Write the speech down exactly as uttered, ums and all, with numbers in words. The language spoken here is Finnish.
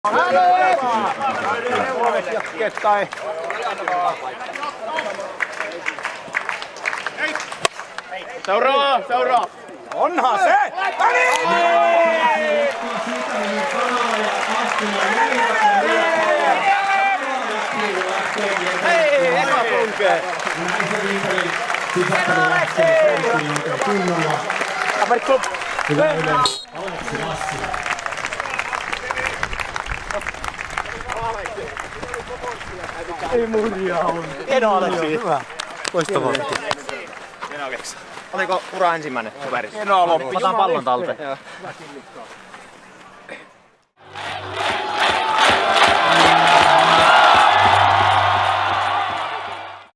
Tai seuraa, seuraa! Onhan se! Hei, eka tunkee! Aparikko! Ei murjaa on. Hieno Aleksi. Hyvä. Loistavaa. Hieno Aleksi. Oliko ura ensimmäinen superissa? Hienoa loppu. Otan pallon talteen.